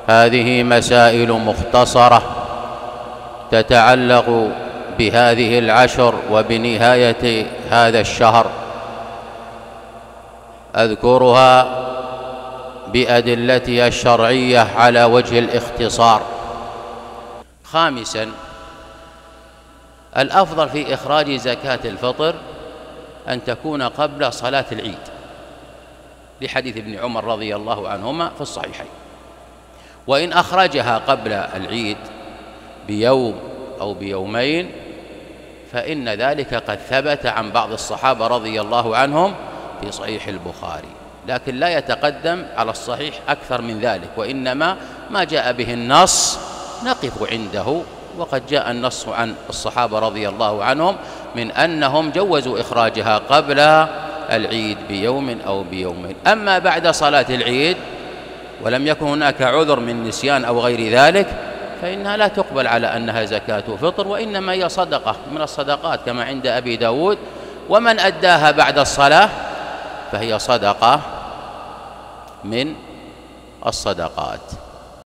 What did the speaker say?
هذه مسائل مختصرة تتعلق بهذه العشر وبنهاية هذا الشهر، أذكرها بأدلتها الشرعية على وجه الاختصار. خامساً، الأفضل في إخراج زكاة الفطر أن تكون قبل صلاة العيد، لحديث ابن عمر رضي الله عنهما في الصحيحين. وإن أخرجها قبل العيد بيوم أو بيومين فإن ذلك قد ثبت عن بعض الصحابة رضي الله عنهم في صحيح البخاري، لكن لا يتقدم على الصحيح أكثر من ذلك، وإنما ما جاء به النص نقف عنده. وقد جاء النص عن الصحابة رضي الله عنهم من أنهم جوزوا إخراجها قبل العيد بيوم أو بيومين. أما بعد صلاة العيد ولم يكن هناك عذر من نسيان أو غير ذلك فإنها لا تقبل على أنها زكاة فطر، وإنما هي صدقة من الصدقات كما عند أبي داود، ومن أداها بعد الصلاة فهي صدقة من الصدقات.